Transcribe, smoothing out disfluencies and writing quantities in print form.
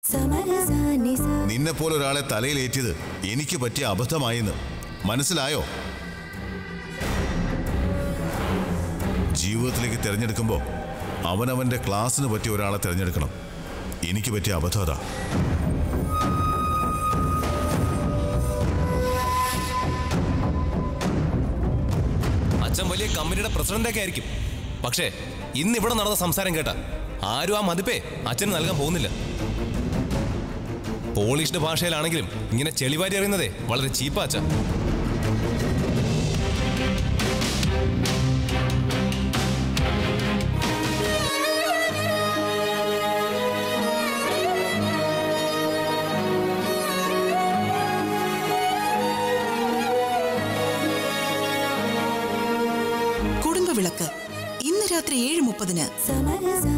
നിന്നെ പോലെ ഒരാളെ തലയിലേറ്റിയത് എനിക്ക് പറ്റിയ അബദ്ധമായെന്ന് മനസ്സിലായോ? ജീവിതത്തിലേക്ക് തിരഞ്ഞെടുക്കുമ്പോൾ അവനവന്റെ ക്ലാസ്സിന് പറ്റിയ ഒരാളെ തിരഞ്ഞെടുക്കണം. എനിക്ക് പറ്റിയ അബദ്ധം അതാ. അച്ഛൻ വലിയ കമ്പനിയുടെ പ്രസിഡന്റൊക്കെ ആയിരിക്കും. പക്ഷേ ഇന്ന് ഇവിടെ നടന്ന സംസാരം കേട്ട ആരും ആ മതിപ്പേ അച്ഛന് നൽകാൻ പോകുന്നില്ല. പോളിഷ്ഡ് ഭാഷയിലാണെങ്കിലും ഇങ്ങനെ ചെളിവാരി അറിയുന്നതേ വളരെ ചീപ്പാ അച്ഛ. കുടുംബവിളക്ക് ഇന്ന് രാത്രി 7:30.